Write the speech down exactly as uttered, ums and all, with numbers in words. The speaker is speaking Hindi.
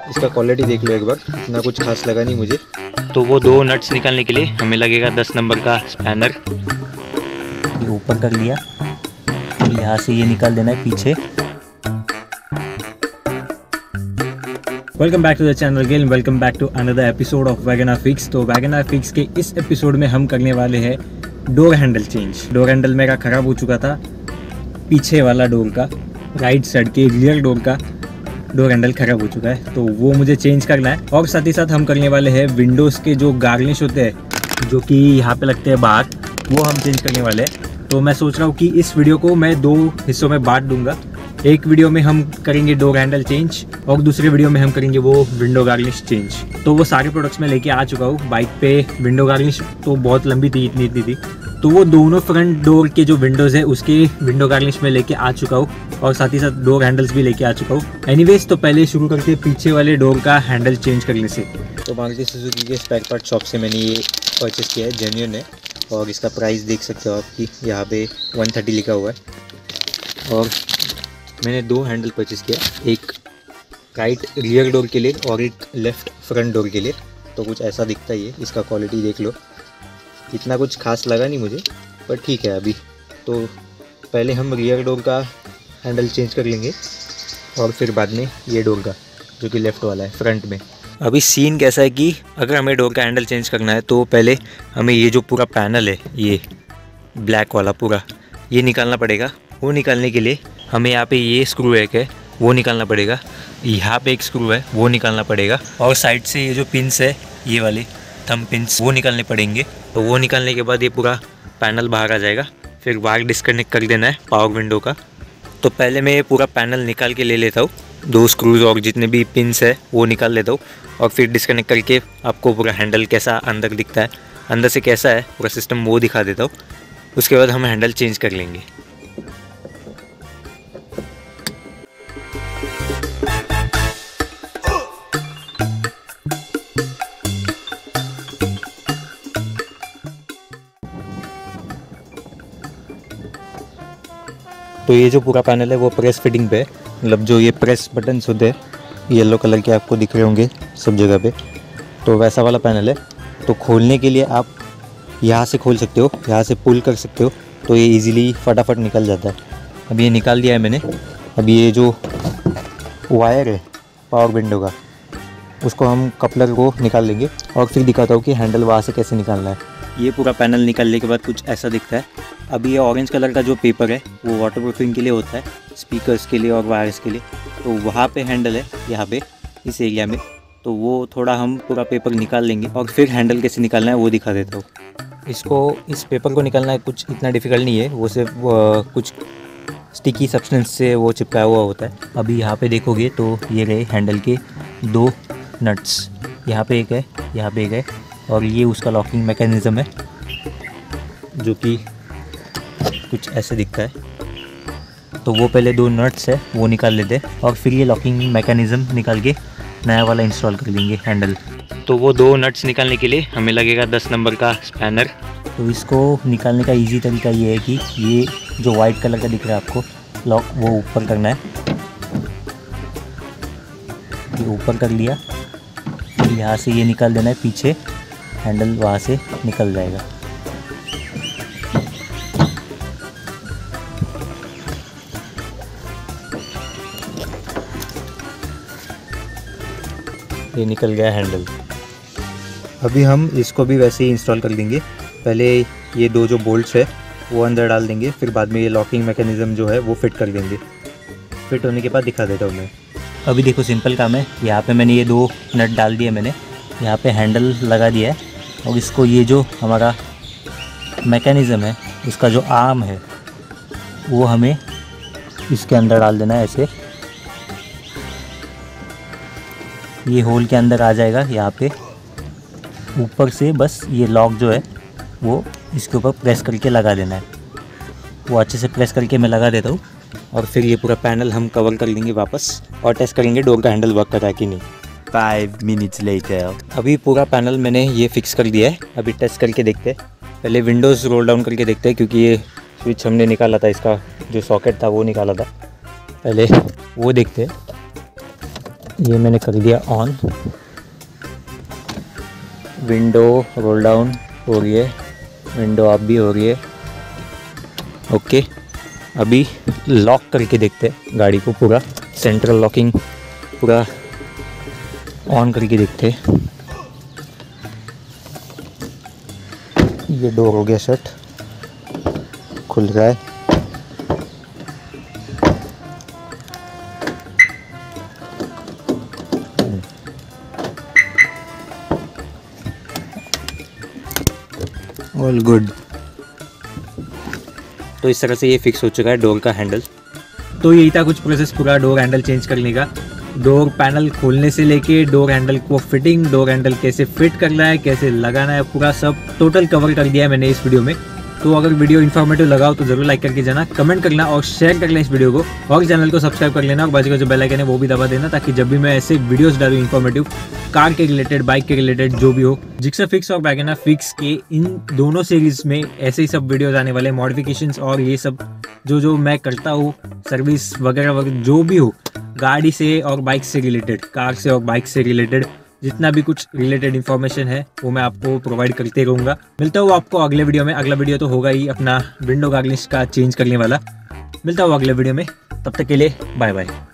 इसका क्वालिटी देख लो एक बार, इतना कुछ खास लगा नहीं मुझे। तो वो दो नट्स निकालने के लिए हमें लगेगा दस नंबर का स्पैनर। ये ऊपर कर लिया, यहाँ से ये निकाल देना है पीछे। Welcome back to the channel again, welcome back to another episode of wagon R fix. तो वैगन आर फिक्स के इस एपिसोड में हम करने वाले हैं door handle change. Door handle मेरा ख़राब हो चुका था, पीछे वाला डोर का, राइट साइड के रियर डोर का डोर हैंडल ख़राब हो चुका है, तो वो मुझे चेंज करना है। और साथ ही साथ हम करने वाले हैं विंडोज़ के जो गार्निश होते हैं, जो कि यहाँ पे लगते हैं बाहर, वो हम चेंज करने वाले हैं। तो मैं सोच रहा हूँ कि इस वीडियो को मैं दो हिस्सों में बांट दूंगा। एक वीडियो में हम करेंगे डोर हैंडल चेंज और दूसरे वीडियो में हम करेंगे वो विंडो गार्निश चेंज। तो वो सारे प्रोडक्ट्स मैं लेके आ चुका हूँ। बाइक पे विंडो गार्निश तो बहुत लंबी थी, इतनी इतनी थी, तो वो दोनों फ्रंट डोर के जो विंडोज़ है उसके विंडो गार्निश में लेके आ चुका हूँ और साथ ही साथ डोर हैंडल्स भी लेके आ चुका हूँ। एनीवेज, तो पहले शुरू करके पीछे वाले डोर का हैंडल चेंज करने से। तो मारुति सुजुकी के स्पेयर पार्ट शॉप से मैंने ये परचेस किया है, जेन्युइन है, और इसका प्राइस देख सकते हो आपकी यहाँ पे वन थर्टी लिखा हुआ है। और मैंने दो हैंडल परचेस किया, एक राइट रियर डोर के लिए और एक लेफ़्ट फ्रंट डोर के लिए। तो कुछ ऐसा दिखता ही है, इसका क्वालिटी देख लो, इतना कुछ खास लगा नहीं मुझे, पर ठीक है। अभी तो पहले हम रियर डोर का हैंडल चेंज कर लेंगे और फिर बाद में ये डोर का, जो कि लेफ़्ट वाला है फ्रंट में। अभी सीन कैसा है कि अगर हमें डोर का हैंडल चेंज करना है तो पहले हमें ये जो पूरा पैनल है, ये ब्लैक वाला पूरा, ये निकालना पड़ेगा। वो निकालने के लिए हमें यहाँ पे ये स्क्रू एक है वो निकालना पड़ेगा, यहाँ पे एक स्क्रू है वो निकालना पड़ेगा, और साइड से ये जो पिन्स है, ये वाले थंब पिन्स, वो निकालने पड़ेंगे। तो वो निकालने के बाद ये पूरा पैनल बाहर आ जाएगा। फिर वायर डिस्कनेक्ट कर देना है पावर विंडो का। तो पहले मैं ये पूरा पैनल निकाल के ले लेता हूँ, दो स्क्रूज और जितने भी पिन्स है वो निकाल लेता हूँ, और फिर डिस्कनेक्ट करके आपको पूरा हैंडल कैसा अंदर दिखता है, अंदर से कैसा है पूरा सिस्टम, वो दिखा देता हूँ। उसके बाद हम हैंडल चेंज कर लेंगे। तो ये जो पूरा पैनल है वो प्रेस फिटिंग पे है, मतलब जो ये प्रेस बटन्स होते हैं येलो कलर के आपको दिख रहे होंगे सब जगह पे, तो वैसा वाला पैनल है। तो खोलने के लिए आप यहाँ से खोल सकते हो, यहाँ से पुल कर सकते हो, तो ये इजीली फटाफट निकल जाता है। अब ये निकाल दिया है मैंने। अब ये जो वायर है पावर विंडो का, उसको हम कपलर को निकाल लेंगे और फिर दिखाता हूँ कि हैंडल वहाँ से कैसे निकालना है। ये पूरा पैनल निकालने के बाद कुछ ऐसा दिखता है। अभी ये ऑरेंज कलर का जो पेपर है वो वाटर प्रूफिंग के लिए होता है, स्पीकर्स के लिए और वायर्स के लिए। तो वहाँ पे हैंडल है, यहाँ पे इस एरिया में, तो वो थोड़ा हम पूरा पेपर निकाल लेंगे और फिर हैंडल कैसे निकालना है वो दिखा देता हूँ। इसको, इस पेपर को निकालना है कुछ इतना डिफ़िकल्ट नहीं है, वो सिर्फ कुछ स्टिकी सब्सटेंस से वो चिपकाया हुआ होता है। अभी यहाँ पे देखोगे तो ये रहे हैंडल के दो नट्स, यहाँ पे एक है, यहाँ पे एक है, और ये उसका लॉकिंग मैकेनिज़्म है, जो कि कुछ ऐसे दिखता है। तो वो पहले दो नट्स है वो निकाल लेते हैं और फिर ये लॉकिंग मैकेनिज़्म निकाल के नया वाला इंस्टॉल कर लेंगे हैंडल। तो वो दो नट्स निकालने के लिए हमें लगेगा दस नंबर का स्पैनर। तो इसको निकालने का इजी तरीका ये है कि ये जो वाइट कलर का दिख रहा है आपको लॉक, वो ऊपर करना है। ये ऊपर कर लिया, फिर यहाँ से ये निकाल देना है पीछे, हैंडल वहाँ से निकल जाएगा। ये निकल गया हैंडल। अभी हम इसको भी वैसे ही इंस्टॉल कर देंगे। पहले ये दो जो बोल्ट्स है वो अंदर डाल देंगे, फिर बाद में ये लॉकिंग मैकेनिज़्म जो है वो फिट कर देंगे। फिट होने के बाद दिखा देता हूँ मैं। अभी देखो सिंपल काम है। यहाँ पे मैंने ये दो नट डाल दिए, मैंने यहाँ पे हैंडल लगा दिया है, और इसको ये जो हमारा मैकेनिज़्म है उसका जो आर्म है वो हमें इसके अंदर डाल देना है। ऐसे ये होल के अंदर आ जाएगा। यहाँ पे ऊपर से बस ये लॉक जो है वो इसके ऊपर प्रेस करके लगा देना है। वो अच्छे से प्रेस करके मैं लगा देता हूँ, और फिर ये पूरा पैनल हम कवर कर लेंगे वापस और टेस्ट करेंगे डोर का हैंडल वर्क कर रहा है कि नहीं। Five minutes later. अभी पूरा पैनल मैंने ये फिक्स कर दिया है। अभी टेस्ट करके देखते हैं। पहले विंडोज़ रोल डाउन करके देखते हैं, क्योंकि ये स्विच हमने निकाला था, इसका जो सॉकेट था वो निकाला था, पहले वो देखते हैं। ये मैंने कर दिया ऑन। विंडो रोल डाउन हो रही है, विंडो अप भी हो रही है। ओके, अभी लॉक करके देखते हैं गाड़ी को, पूरा सेंट्रल लॉकिंग पूरा ऑन करके देखते हैं। ये डोर हो गया शट, खुल रहा है। All good. तो इस तरह से ये फिक्स हो चुका है डोर का हैंडल। तो यही था कुछ प्रोसेस पूरा डोर हैंडल चेंज करने का। डोर पैनल खोलने से लेके डोर हैंडल को फिटिंग, डोर हैंडल कैसे फिट करना है, कैसे लगाना है, पूरा सब टोटल कवर कर दिया है मैंने इस वीडियो में। तो अगर वीडियो इन्फॉर्मेटिव लगा हो तो जरूर लाइक करके जाना, कमेंट करना और शेयर कर लेना इस वीडियो को, और चैनल को सब्सक्राइब कर लेना और बाजू का जो बेल आइकन है वो भी दबा देना, ताकि जब भी मैं ऐसे वीडियोस डालूं इन्फॉर्मेटिव, कार के रिलेटेड, बाइक के रिलेटेड, जो भी हो, जिक्सर फिक्स और वैगन आर फिक्स के इन दोनों सीरीज में ऐसे ही सब वीडियोस आने वाले, मॉडिफिकेशंस और ये सब जो जो मैं करता हूँ, सर्विस वगैरह वगैरह जो भी हो, गाड़ी से और बाइक से रिलेटेड, कार से और बाइक से रिलेटेड जितना भी कुछ रिलेटेड इन्फॉर्मेशन है वो मैं आपको प्रोवाइड करते रहूँगा। मिलता हूँ आपको अगले वीडियो में। अगला वीडियो तो होगा ही अपना विंडो गार्निश का चेंज करने वाला। मिलता हूँ अगले वीडियो में, तब तक के लिए बाय बाय।